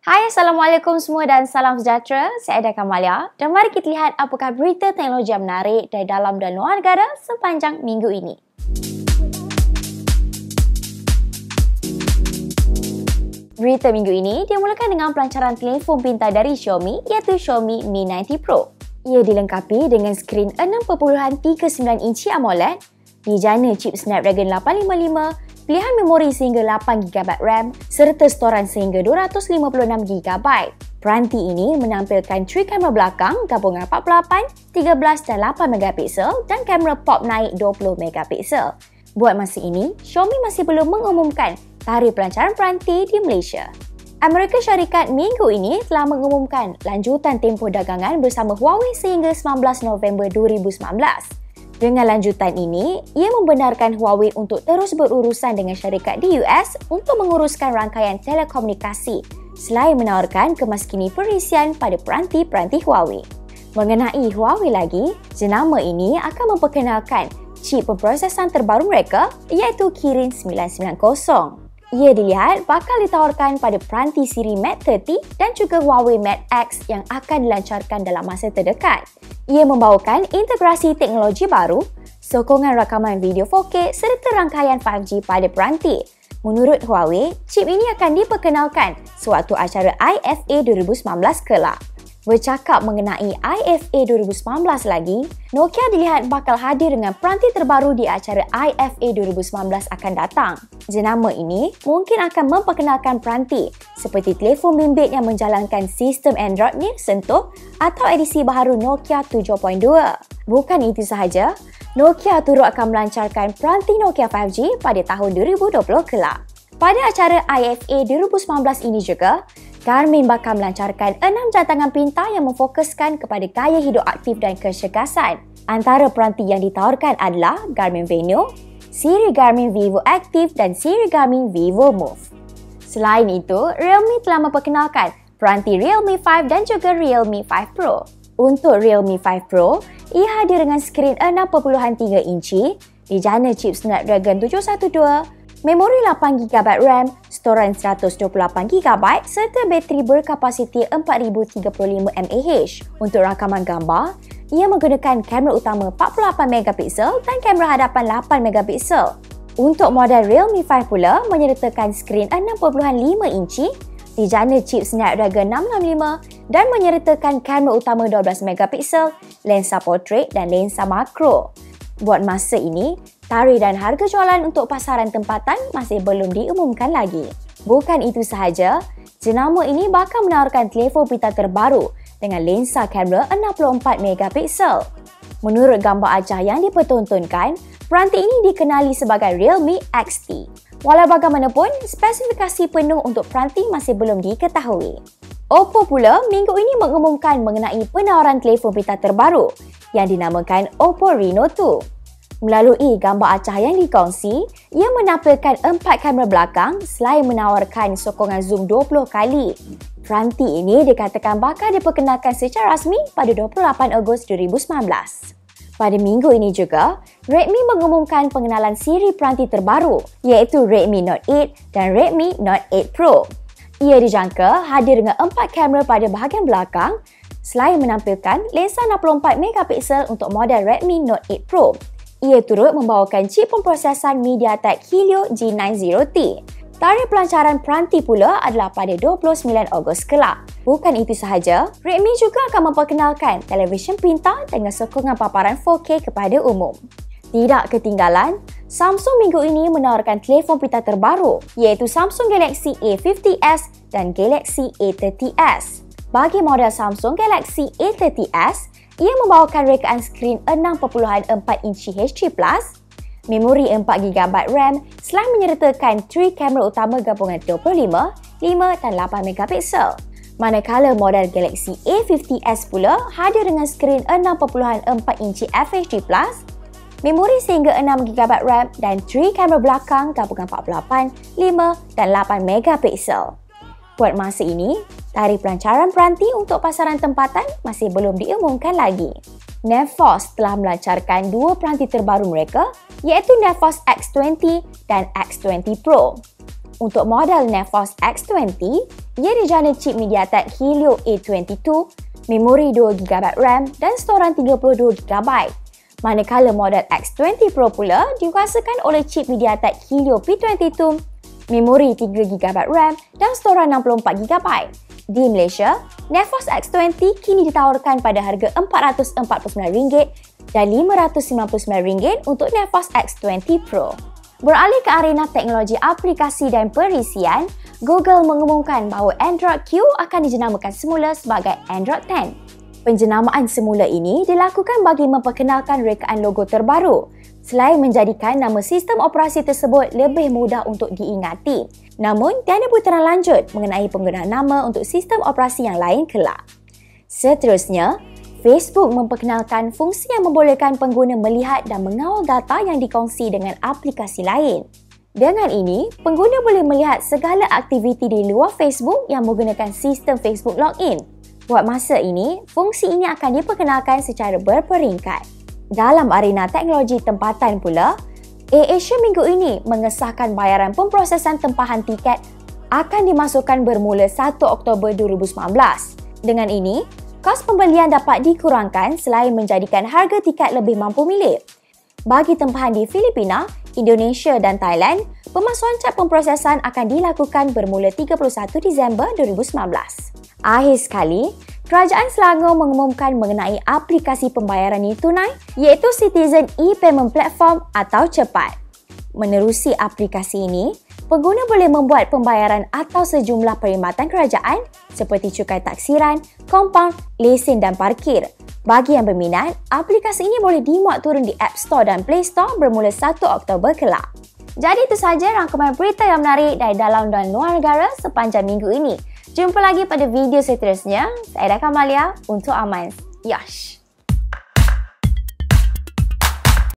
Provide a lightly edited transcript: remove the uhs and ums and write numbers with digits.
Hai, Assalamualaikum semua dan salam sejahtera. Saya Aida Kamalia dan mari kita lihat apakah berita teknologi yang menarik dari dalam dan luar negara sepanjang minggu ini. Berita minggu ini dimulakan dengan pelancaran telefon pintar dari Xiaomi iaitu Xiaomi Mi 90 Pro. Ia dilengkapi dengan skrin 6.39 inci AMOLED, dijana chip Snapdragon 855, pilihan memori sehingga 8GB RAM serta storan sehingga 256GB. Peranti ini menampilkan 3 kamera belakang gabungan 48, 13 dan 8MP dan kamera pop naik 20MP. Buat masa ini, Xiaomi masih belum mengumumkan tarikh pelancaran peranti di Malaysia. Amerika Syarikat minggu ini telah mengumumkan lanjutan tempoh dagangan bersama Huawei sehingga 19 November 2019. Dengan lanjutan ini, ia membenarkan Huawei untuk terus berurusan dengan syarikat di US untuk menguruskan rangkaian telekomunikasi selain menawarkan kemaskini perisian pada peranti-peranti Huawei. Mengenai Huawei lagi, jenama ini akan memperkenalkan chip pemprosesan terbaru mereka iaitu Kirin 990. Ia dilihat bakal ditawarkan pada peranti siri Mate 30 dan juga Huawei Mate X yang akan dilancarkan dalam masa terdekat. Ia membawakan integrasi teknologi baru, sokongan rakaman video 4K serta rangkaian 5G pada peranti. Menurut Huawei, chip ini akan diperkenalkan sewaktu acara IFA 2019 kelak. Bercakap mengenai IFA 2019 lagi, Nokia dilihat bakal hadir dengan peranti terbaru di acara IFA 2019 akan datang. Jenama ini mungkin akan memperkenalkan peranti seperti telefon bimbit yang menjalankan sistem Android ni sentuh atau edisi baharu Nokia 7.2. Bukan itu sahaja, Nokia turut akan melancarkan peranti Nokia 5G pada tahun 2020 kelak. Pada acara IFA 2019 ini juga, Garmin bakal melancarkan 6 jam tangan pintar yang memfokuskan kepada gaya hidup aktif dan kecergasan. Antara peranti yang ditawarkan adalah Garmin Venu, siri Garmin Vivo Active dan siri Garmin Vivo Move. Selain itu, Realme telah memperkenalkan peranti Realme 5 dan juga Realme 5 Pro. Untuk Realme 5 Pro, ia hadir dengan skrin 6.3 inci, dijana chip Snapdragon 712, memori 8GB RAM, storan 128GB serta bateri berkapasiti 4035 mAh. Untuk rakaman gambar, ia menggunakan kamera utama 48MP dan kamera hadapan 8MP. Untuk model Realme 5 pula menyertakan skrin 6.5 inci, dijana chip Snapdragon 665 dan menyertakan kamera utama 12MP, lensa portrait dan lensa makro. Buat masa ini, tarikh dan harga jualan untuk pasaran tempatan masih belum diumumkan lagi. Bukan itu sahaja, jenama ini bakal menawarkan telefon pintar terbaru dengan lensa kamera 64MP. Menurut gambar acah yang dipertontonkan, peranti ini dikenali sebagai Realme XT. Walau bagaimanapun, spesifikasi penuh untuk peranti masih belum diketahui. Oppo pula minggu ini mengumumkan mengenai penawaran telefon pintar terbaru yang dinamakan Oppo Reno 2. Melalui gambar acah yang dikongsi, ia menampilkan 4 kamera belakang selain menawarkan sokongan zoom 20 kali. Peranti ini dikatakan bakal diperkenalkan secara rasmi pada 28 Ogos 2019. Pada minggu ini juga, Redmi mengumumkan pengenalan siri peranti terbaru iaitu Redmi Note 8 dan Redmi Note 8 Pro. Ia dijangka hadir dengan 4 kamera pada bahagian belakang selain menampilkan lensa 64MP untuk model Redmi Note 8 Pro. Ia turut membawakan chip pemprosesan MediaTek Helio G90T. Tarikh pelancaran peranti pula adalah pada 29 Ogos kelak. Bukan itu sahaja, Redmi juga akan memperkenalkan televisyen pintar dengan sokongan paparan 4K kepada umum. Tidak ketinggalan, Samsung minggu ini menawarkan telefon pintar terbaru iaitu Samsung Galaxy A50s dan Galaxy A30s. Bagi model Samsung Galaxy A30s, ia membawakan rekaan skrin 6.4 inci HD+, memori 4GB RAM selain menyertakan 3 kamera utama gabungan 25, 5 dan 8MP. Manakala model Galaxy A50s pula hadir dengan skrin 6.4 inci FHD+, memori sehingga 6GB RAM dan 3 kamera belakang gabungan 48, 5 dan 8MP. Buat masa ini, tarikh pelancaran peranti untuk pasaran tempatan masih belum diumumkan lagi. Nevos telah melancarkan 2 peranti terbaru mereka iaitu Nevos X20 dan X20 Pro. untuk model NetForce X20, ia dijana chip MediaTek Helio A22, memori 2GB RAM dan storan 32GB. Manakala model X20 Pro pula dikuasakan oleh chip MediaTek Helio P22, memori 3GB RAM dan storan 64GB. Di Malaysia, NetForce X20 kini ditawarkan pada harga RM449 dan RM599 untuk NetForce X20 Pro. Beralih ke arena teknologi aplikasi dan perisian, Google mengumumkan bahawa Android Q akan dijenamakan semula sebagai Android 10. Penjenamaan semula ini dilakukan bagi memperkenalkan rekaan logo terbaru, selain menjadikan nama sistem operasi tersebut lebih mudah untuk diingati. Namun, tiada putaran lanjut mengenai penggunaan nama untuk sistem operasi yang lain kelak. Seterusnya, Facebook memperkenalkan fungsi yang membolehkan pengguna melihat dan mengawal data yang dikongsi dengan aplikasi lain. Dengan ini, pengguna boleh melihat segala aktiviti di luar Facebook yang menggunakan sistem Facebook Login. Buat masa ini, fungsi ini akan diperkenalkan secara berperingkat. Dalam arena teknologi tempatan pula, AirAsia minggu ini mengesahkan bayaran pemprosesan tempahan tiket akan dimasukkan bermula 1 Oktober 2019. Dengan ini, kos pembelian dapat dikurangkan selain menjadikan harga tiket lebih mampu milik. Bagi tempahan di Filipina, Indonesia dan Thailand, pemalsuan cek pemprosesan akan dilakukan bermula 31 Disember 2019. Akhir sekali, Kerajaan Selangor mengumumkan mengenai aplikasi pembayaran e-tunai iaitu Citizen e-Payment Platform atau CEPAT. Menerusi aplikasi ini, pengguna boleh membuat pembayaran atau sejumlah perkhidmatan kerajaan seperti cukai taksiran, kompaun, lesen dan parkir. Bagi yang berminat, aplikasi ini boleh dimuat turun di App Store dan Play Store bermula 1 Oktober kelak. Jadi itu sahaja rangkuman berita yang menarik dari dalam dan luar negara sepanjang minggu ini. Jumpa lagi pada video seterusnya. Saya Daka Malia untuk Amans. Yash!